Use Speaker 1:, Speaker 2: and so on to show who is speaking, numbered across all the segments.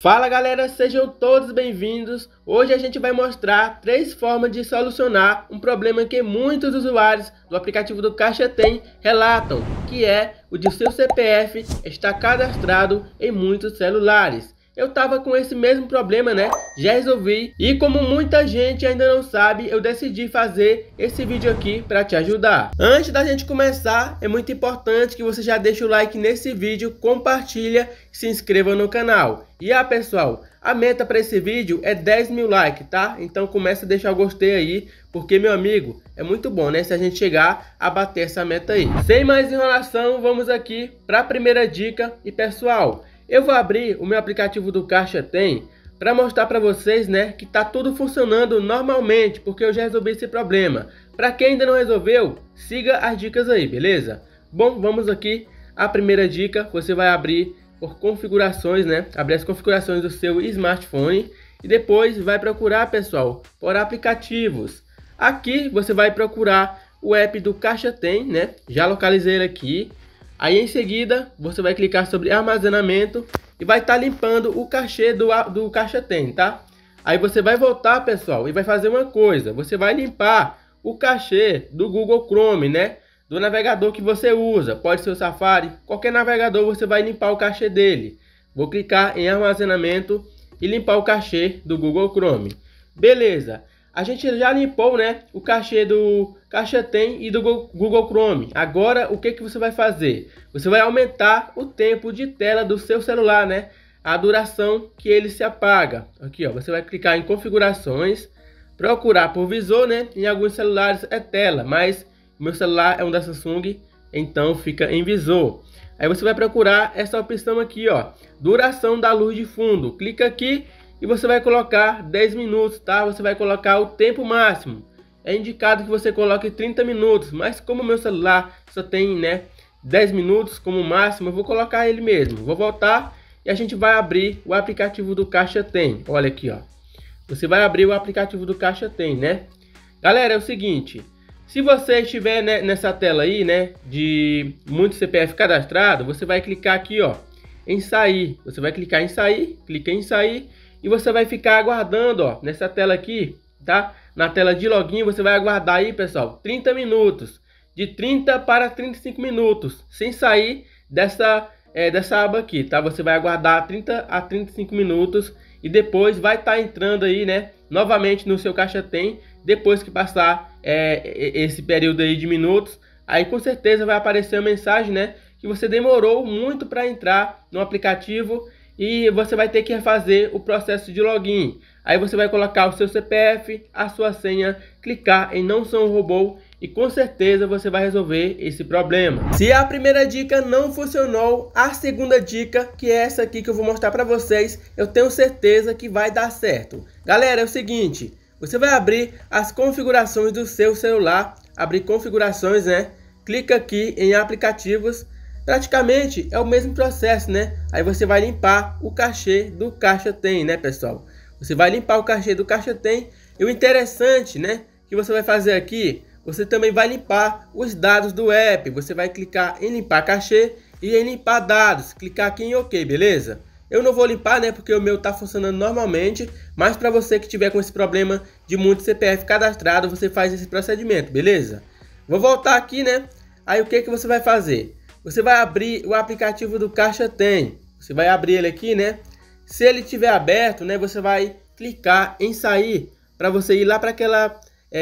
Speaker 1: Fala galera, sejam todos bem-vindos. Hoje a gente vai mostrar 3 formas de solucionar um problema que muitos usuários do aplicativo do Caixa Tem relatam, que é o de seu CPF estar cadastrado em muitos celulares. Eu tava com esse mesmo problema, né? Já resolvi. E como muita gente ainda não sabe, eu decidi fazer esse vídeo aqui para te ajudar. Antes da gente começar, é muito importante que você já deixe o like nesse vídeo, compartilha e se inscreva no canal. E pessoal, a meta para esse vídeo é 10 mil likes, tá? Então começa a deixar o gostei aí, porque meu amigo, é muito bom, né? Se a gente chegar a bater essa meta aí. Sem mais enrolação, vamos aqui para a primeira dica. E pessoal, eu vou abrir o meu aplicativo do Caixa Tem para mostrar para vocês, né, que tá tudo funcionando normalmente, porque eu já resolvi esse problema. Para quem ainda não resolveu, siga as dicas aí, beleza? Bom, vamos aqui a primeira dica. Você vai abrir por configurações, né? Abrir as configurações do seu smartphone e depois vai procurar, pessoal, por aplicativos. Aqui você vai procurar o app do Caixa Tem, né? Já localizei ele aqui. Aí em seguida você vai clicar sobre armazenamento e vai estar limpando o cachê do Caixa Tem, tá? Aí você vai voltar, pessoal, e vai fazer uma coisa. Você vai limpar o cachê do Google Chrome, né? Do navegador que você usa. Pode ser o Safari, qualquer navegador você vai limpar o cachê dele. Vou clicar em armazenamento e limpar o cachê do Google Chrome. Beleza. A gente já limpou, né, o cachê do Caixa Tem e do Google Chrome. Agora, o que você vai fazer? Você vai aumentar o tempo de tela do seu celular, né? A duração que ele se apaga. Aqui, ó, você vai clicar em configurações, procurar por visor, né? Em alguns celulares é tela, mas o meu celular é um da Samsung, então fica em visor. Aí você vai procurar essa opção aqui, ó, duração da luz de fundo. Clica aqui e você vai colocar 10 minutos, tá? Você vai colocar o tempo máximo. É indicado que você coloque 30 minutos, mas como o meu celular só tem, né, 10 minutos como máximo, eu vou colocar ele mesmo. Vou voltar e a gente vai abrir o aplicativo do Caixa Tem. Olha aqui, ó. Você vai abrir o aplicativo do Caixa Tem, né? Galera, é o seguinte, se você estiver, né, nessa tela aí, né, de muito CPF cadastrado, você vai clicar aqui, ó, em sair. Você vai clicar em sair, clica em sair. E você vai ficar aguardando, ó, nessa tela aqui, tá? Na tela de login, você vai aguardar aí, pessoal, 30 minutos. De 30 para 35 minutos, sem sair dessa aba aqui, tá? Você vai aguardar 30 a 35 minutos e depois vai estar entrando aí, né, novamente no seu Caixa Tem. Depois que passar esse período aí de minutos, aí com certeza vai aparecer a mensagem, né, que você demorou muito para entrar no aplicativo e você vai ter que refazer o processo de login. Aí você vai colocar o seu CPF, a sua senha, clicar em não sou um robô e com certeza você vai resolver esse problema. Se a primeira dica não funcionou, a segunda dica, que é essa aqui que eu vou mostrar para vocês, eu tenho certeza que vai dar certo. Galera, é o seguinte, você vai abrir as configurações do seu celular, abrir configurações, né? Clica aqui em aplicativos. Praticamente é o mesmo processo, né? Aí você vai limpar o cachê do Caixa Tem, né, pessoal? Você vai limpar o cachê do Caixa Tem. E o interessante, né, que você vai fazer aqui, você também vai limpar os dados do app. Você vai clicar em limpar cachê e em limpar dados. Clicar aqui em OK, beleza? Eu não vou limpar, né, porque o meu tá funcionando normalmente. Mas para você que tiver com esse problema de muito CPF cadastrado, você faz esse procedimento, beleza? Vou voltar aqui, né? Aí o que você vai fazer? Você vai abrir o aplicativo do Caixa Tem. Você vai abrir ele aqui, né? Se ele estiver aberto, né, você vai clicar em sair para você ir lá para aquela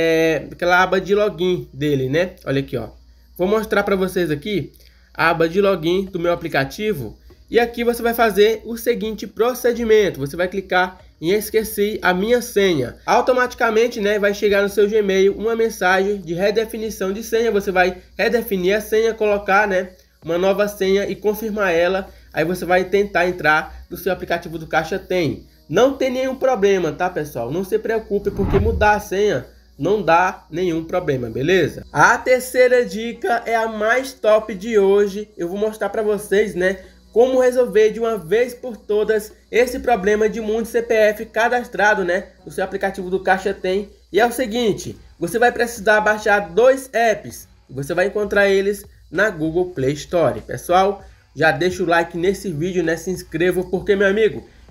Speaker 1: aba de login dele, né? Olha aqui, ó. Vou mostrar para vocês aqui a aba de login do meu aplicativo. E aqui você vai fazer o seguinte procedimento. Você vai clicar em esqueci a minha senha. Automaticamente, né, vai chegar no seu Gmail uma mensagem de redefinição de senha. Você vai redefinir a senha, colocar, né, uma nova senha e confirmar ela. Aí você vai tentar entrar no seu aplicativo do Caixa Tem. Não tem nenhum problema, tá, pessoal? Não se preocupe, porque mudar a senha não dá nenhum problema, beleza? A terceira dica é a mais top de hoje. Eu vou mostrar para vocês, né, como resolver de uma vez por todas esse problema de muito CPF cadastrado, né, no seu aplicativo do Caixa Tem. E é o seguinte, você vai precisar baixar 2 apps. Você vai encontrar eles na Google Play Store. Pessoal, já deixa o like nesse vídeo, né? Se inscreva, porque, meu amigo,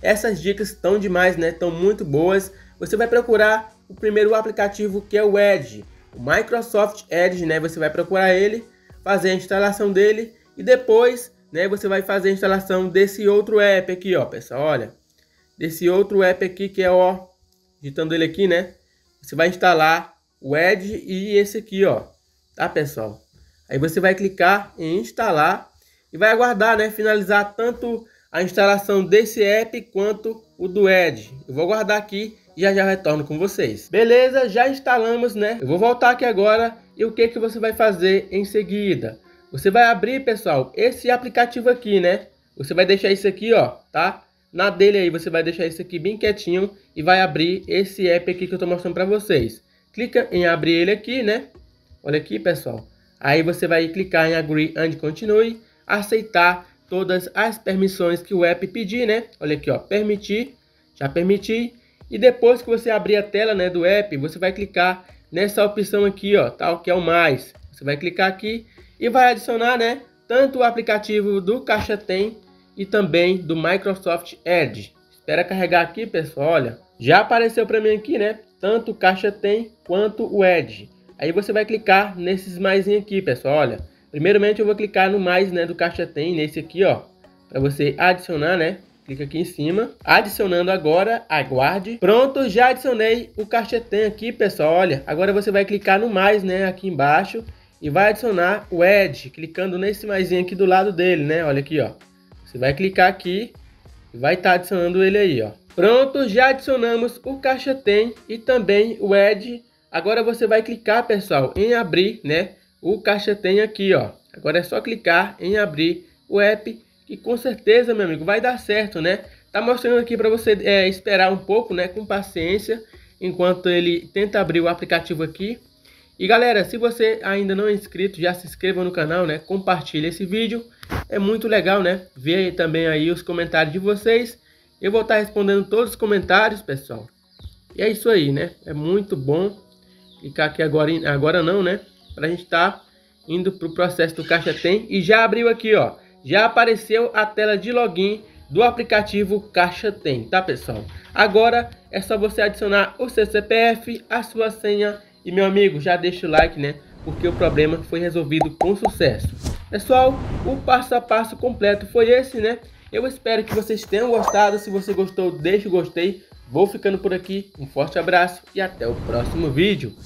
Speaker 1: Essas dicas estão demais, né? Estão muito boas. Você vai procurar o primeiro aplicativo, que é o Edge, o Microsoft Edge, né? Você vai procurar ele, fazer a instalação dele e depois, né, você vai fazer a instalação desse outro app aqui, ó, pessoal, olha. Desse outro app aqui que é, ó, digitando ele aqui, né? Você vai instalar o Edge e esse aqui, ó, tá, pessoal? Aí você vai clicar em instalar e vai aguardar, né, finalizar tanto a instalação desse app quanto o do Edge. Eu vou aguardar aqui e já retorno com vocês. Beleza, já instalamos, né? Eu vou voltar aqui agora e o que que você vai fazer em seguida? Você vai abrir, pessoal, esse aplicativo aqui, né? Você vai deixar isso aqui, ó, tá? Na dele aí, você vai deixar isso aqui bem quietinho e vai abrir esse app aqui que eu tô mostrando para vocês. Clica em abrir ele aqui, né? Olha aqui, pessoal. Aí você vai clicar em Agree and Continue, aceitar todas as permissões que o app pedir, né? Olha aqui, ó, permitir, já permiti. E depois que você abrir a tela, né, do app, você vai clicar nessa opção aqui, ó, tal, que é o mais. Você vai clicar aqui e vai adicionar, né, tanto o aplicativo do Caixa Tem e também do Microsoft Edge. Espera carregar aqui, pessoal, olha. Já apareceu para mim aqui, né, tanto o Caixa Tem quanto o Edge. Aí você vai clicar nesses mais aqui, pessoal, olha. Primeiramente eu vou clicar no mais, né, do Caixa Tem, nesse aqui, ó, para você adicionar, né. Clica aqui em cima, adicionando agora, aguarde. Pronto, já adicionei o Caixa Tem aqui, pessoal, olha. Agora você vai clicar no mais, né, aqui embaixo e vai adicionar o Edge, clicando nesse maisinho aqui do lado dele, né, olha aqui, ó. Você vai clicar aqui e vai estar adicionando ele aí, ó. Pronto, já adicionamos o Caixa Tem e também o Edge. Agora você vai clicar, pessoal, em abrir, né, o Caixa Tem aqui, ó. Agora é só clicar em abrir o app e com certeza, meu amigo, vai dar certo, né? Tá mostrando aqui para você esperar um pouco, né, com paciência, enquanto ele tenta abrir o aplicativo aqui. E galera, se você ainda não é inscrito, já se inscreva no canal, né? Compartilhe esse vídeo, é muito legal, né? Ver também aí os comentários de vocês. Eu vou estar respondendo todos os comentários, pessoal. E é isso aí, né? É muito bom clicar aqui agora não, né? Pra gente estar indo pro processo do Caixa Tem. E já abriu aqui, ó. Já apareceu a tela de login do aplicativo Caixa Tem, tá, pessoal? Agora é só você adicionar o seu CPF, a sua senha e, meu amigo, já deixa o like, né? Porque o problema foi resolvido com sucesso. Pessoal, o passo a passo completo foi esse, né? Eu espero que vocês tenham gostado. Se você gostou, deixa o gostei. Vou ficando por aqui. Um forte abraço e até o próximo vídeo.